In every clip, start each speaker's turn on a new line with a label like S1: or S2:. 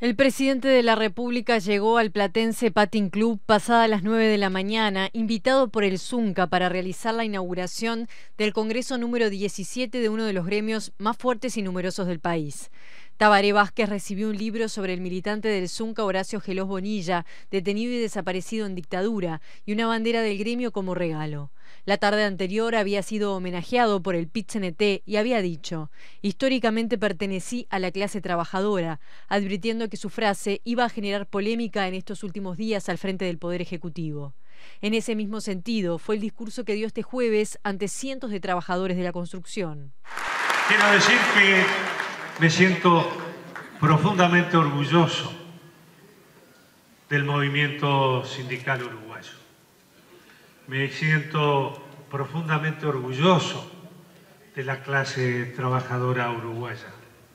S1: El presidente de la República llegó al platense Patín Club pasada las 9 de la mañana, invitado por el Zunca para realizar la inauguración del Congreso número 17 de uno de los gremios más fuertes y numerosos del país. Tabaré Vázquez recibió un libro sobre el militante del Zunca Horacio Gelós Bonilla, detenido y desaparecido en dictadura, y una bandera del gremio como regalo. La tarde anterior había sido homenajeado por el PIT-CNT y había dicho: históricamente pertenecí a la clase trabajadora, advirtiendo que su frase iba a generar polémica en estos últimos días al frente del Poder Ejecutivo. En ese mismo sentido, fue el discurso que dio este jueves ante cientos de trabajadores de la construcción.
S2: Quiero decir que me siento profundamente orgulloso del movimiento sindical uruguayo. Me siento profundamente orgulloso de la clase trabajadora uruguaya.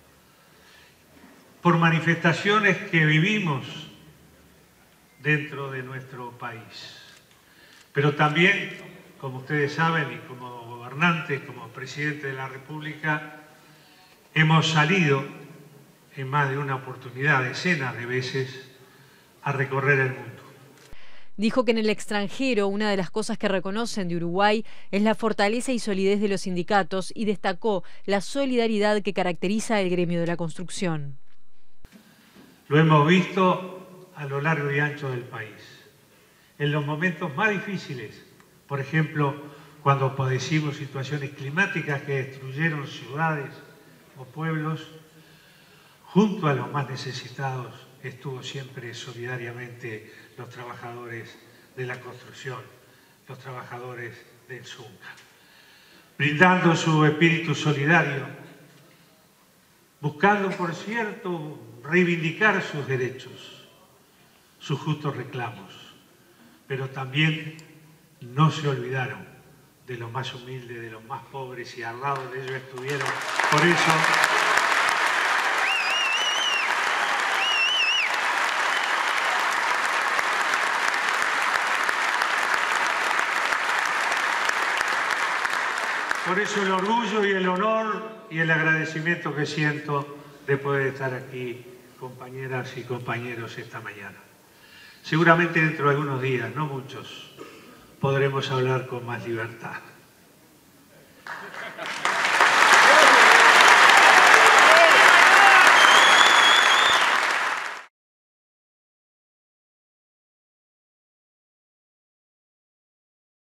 S2: Por manifestaciones que vivimos dentro de nuestro país. Pero también, como ustedes saben, y como gobernantes, como presidente de la República, hemos salido en más de una oportunidad, decenas de veces, a recorrer el mundo.
S1: Dijo que en el extranjero una de las cosas que reconocen de Uruguay es la fortaleza y solidez de los sindicatos y destacó la solidaridad que caracteriza el gremio de la construcción.
S2: Lo hemos visto a lo largo y ancho del país. En los momentos más difíciles, por ejemplo, cuando padecimos situaciones climáticas que destruyeron ciudades o pueblos, junto a los más necesitados estuvo siempre solidariamente los trabajadores de la construcción, los trabajadores del Zunca, brindando su espíritu solidario, buscando, por cierto, reivindicar sus derechos, sus justos reclamos, pero también no se olvidaron de los más humildes, de los más pobres, y al lado de ellos estuvieron. Por eso, el orgullo y el honor y el agradecimiento que siento de poder estar aquí, compañeras y compañeros, esta mañana. Seguramente dentro de algunos días, no muchos, podremos hablar con más libertad.